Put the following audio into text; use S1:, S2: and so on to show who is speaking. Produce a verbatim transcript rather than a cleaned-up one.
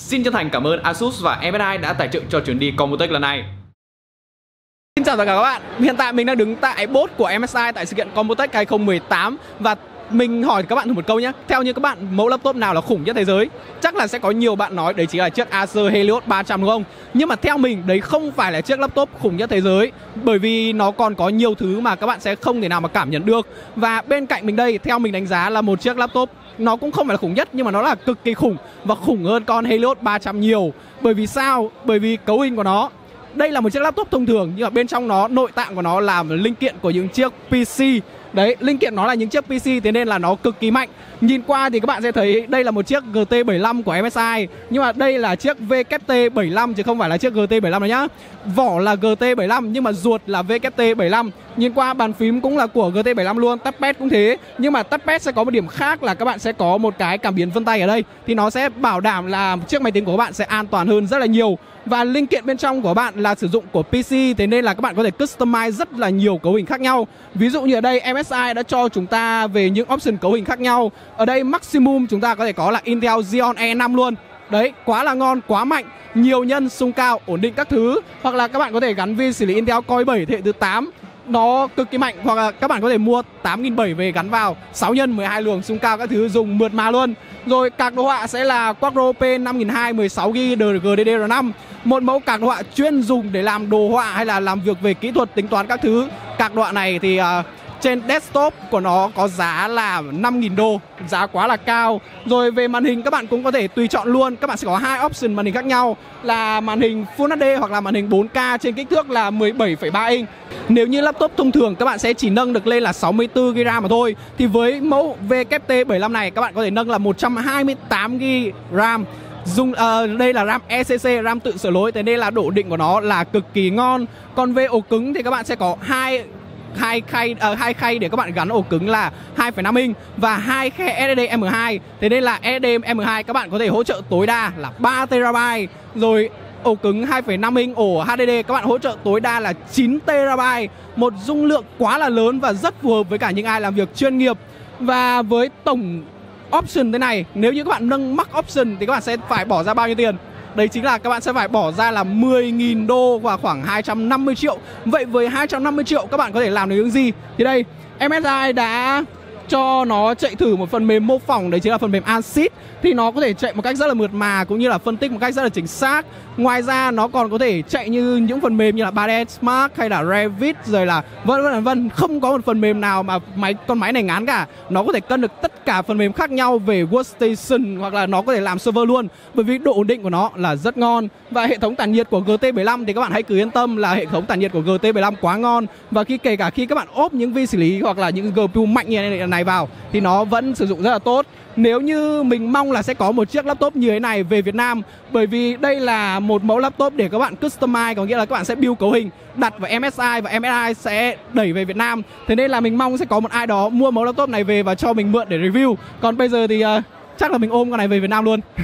S1: Xin chân thành cảm ơn Asus và em ét i đã tài trợ cho chuyến đi Combotech lần này.
S2: Xin chào tất cả các bạn, hiện tại mình đang đứng tại booth của em ét i tại sự kiện Combotech hai không một tám. Và mình hỏi các bạn thử một câu nhé. Theo như các bạn, mẫu laptop nào là khủng nhất thế giới? Chắc là sẽ có nhiều bạn nói đấy chính là chiếc Acer Helios ba trăm đúng không? Nhưng mà theo mình, đấy không phải là chiếc laptop khủng nhất thế giới, bởi vì nó còn có nhiều thứ mà các bạn sẽ không thể nào mà cảm nhận được. Và bên cạnh mình đây, theo mình đánh giá là một chiếc laptop nó cũng không phải là khủng nhất, nhưng mà nó là cực kỳ khủng và khủng hơn con Helios ba trăm nhiều. Bởi vì sao? Bởi vì cấu hình của nó, đây là một chiếc laptop thông thường nhưng mà bên trong nó, nội tạng của nó là linh kiện của những chiếc pê xê. Đấy, linh kiện nó là những chiếc pê xê, thế nên là nó cực kỳ mạnh. Nhìn qua thì các bạn sẽ thấy đây là một chiếc G T bảy lăm của em ét i, nhưng mà đây là chiếc W T bảy lăm chứ không phải là chiếc G T bảy lăm đâu nhá. Vỏ là G T bảy lăm nhưng mà ruột là W T bảy lăm. Nhìn qua bàn phím cũng là của G T bảy lăm luôn, touchpad cũng thế. Nhưng mà touchpad sẽ có một điểm khác là các bạn sẽ có một cái cảm biến vân tay ở đây, thì nó sẽ bảo đảm là chiếc máy tính của các bạn sẽ an toàn hơn rất là nhiều. Và linh kiện bên trong của bạn là sử dụng của pê xê, thế nên là các bạn có thể customize rất là nhiều cấu hình khác nhau. Ví dụ như ở đây em ét i đã cho chúng ta về những option cấu hình khác nhau. Ở đây maximum chúng ta có thể có là Intel Xeon E năm luôn. Đấy, quá là ngon, quá mạnh, nhiều nhân, xung cao, ổn định các thứ. Hoặc là các bạn có thể gắn vi xử lý Intel Core i bảy thế hệ thứ tám, nó cực kỳ mạnh. Hoặc là các bạn có thể mua tám nghìn bảy trăm về gắn vào, sáu nhân, mười hai luồng, xung cao các thứ, dùng mượt mà luôn. Rồi card đồ họa sẽ là Quadro P năm nghìn hai trăm, mười sáu gi ga bai G D D R năm. Một mẫu card đồ họa chuyên dùng để làm đồ họa hay là làm việc về kỹ thuật, tính toán các thứ. Card đồ họa này thì uh, trên desktop của nó có giá là năm nghìn đô, giá quá là cao. Rồi về màn hình các bạn cũng có thể tùy chọn luôn. Các bạn sẽ có hai option màn hình khác nhau là màn hình Full hát đê hoặc là màn hình bốn K trên kích thước là mười bảy phẩy ba inch. Nếu như laptop thông thường các bạn sẽ chỉ nâng được lên là sáu mươi tư gi ga bai mà thôi, thì với mẫu W T bảy lăm này các bạn có thể nâng là một trăm hai mươi tám gi ga bai RAM. Dùng uh, đây là RAM E C C, RAM tự sửa lỗi, thế nên là độ định của nó là cực kỳ ngon. Còn về ổ cứng thì các bạn sẽ có hai hai khay uh, hai khay để các bạn gắn ổ cứng là hai phẩy năm inch và hai khe ét ét đê M hai. Thế nên là ét ét đê M hai các bạn có thể hỗ trợ tối đa là ba tê ra bai. Rồi ổ cứng hai phẩy năm inch ổ H D D các bạn hỗ trợ tối đa là chín tê ra bai. Một dung lượng quá là lớn và rất phù hợp với cả những ai làm việc chuyên nghiệp. Và với tổng option thế này, nếu như các bạn nâng max option thì các bạn sẽ phải bỏ ra bao nhiêu tiền? Đấy chính là các bạn sẽ phải bỏ ra là mười nghìn đô và khoảng hai trăm năm mươi triệu. Vậy với hai trăm năm mươi triệu các bạn có thể làm được những gì? Thì đây, em ét i đã cho nó chạy thử một phần mềm mô phỏng, đấy chính là phần mềm Ansys. Thì nó có thể chạy một cách rất là mượt mà cũng như là phân tích một cách rất là chính xác. Ngoài ra nó còn có thể chạy như những phần mềm như là ba D Spark hay là Revit rồi là vân vân vân. Không có một phần mềm nào mà máy con máy này ngán cả. Nó có thể cân được tất cả phần mềm khác nhau về workstation hoặc là nó có thể làm server luôn, bởi vì độ ổn định của nó là rất ngon. Và hệ thống tản nhiệt của G T bảy lăm thì các bạn hãy cứ yên tâm là hệ thống tản nhiệt của G T bảy lăm quá ngon. Và khi kể cả khi các bạn ốp những vi xử lý hoặc là những giê pê u mạnh như này vào thì nó vẫn sử dụng rất là tốt. Nếu như mình mong là sẽ có một chiếc laptop như thế này về Việt Nam, bởi vì đây là một mẫu laptop để các bạn customize, có nghĩa là các bạn sẽ build cấu hình đặt vào em ét i và em ét i sẽ đẩy về Việt Nam. Thế nên là mình mong sẽ có một ai đó mua mẫu laptop này về và cho mình mượn để review. Còn bây giờ thì uh, chắc là mình ôm con này về Việt Nam luôn.